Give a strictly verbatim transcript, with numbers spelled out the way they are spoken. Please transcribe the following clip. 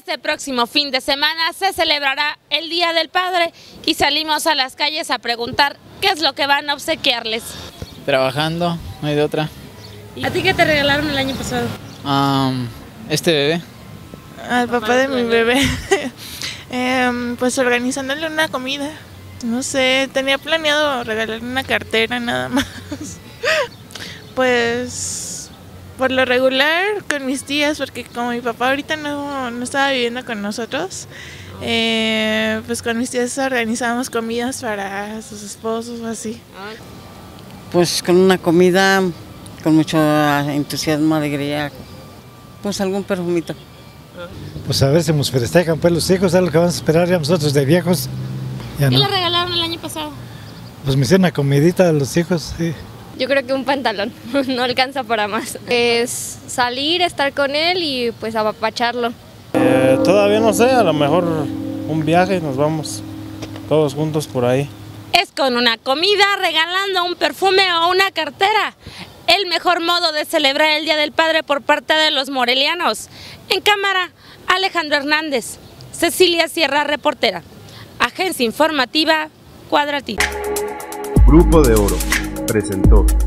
Este próximo fin de semana se celebrará el Día del Padre y salimos a las calles a preguntar qué es lo que van a obsequiarles. Trabajando, no hay de otra. ¿A ti qué te regalaron el año pasado? Um, este bebé. Al papá de mi bebé. eh, pues organizándole una comida. No sé, tenía planeado regalarle una cartera nada más. Pues por lo regular con mis tías, porque como mi papá ahorita no, no estaba viviendo con nosotros, eh, pues con mis tías organizábamos comidas para sus esposos o así. Pues con una comida, con mucho entusiasmo, alegría, pues algún perfumito. Pues a ver si nos festejan pues los hijos, es lo que vamos a esperar ya nosotros de viejos. Ya ¿Qué no. le regalaron el año pasado? Pues me hicieron una comidita a los hijos, sí. Yo creo que un pantalón, no alcanza para más. Es salir, estar con él y pues apapacharlo. Eh, todavía no sé, a lo mejor un viaje, nos vamos todos juntos por ahí. Es con una comida, regalando un perfume o una cartera. El mejor modo de celebrar el Día del Padre por parte de los morelianos. En cámara, Alejandro Hernández, Cecilia Sierra, reportera. Agencia Informativa, Cuadratito. Grupo de Oro presentó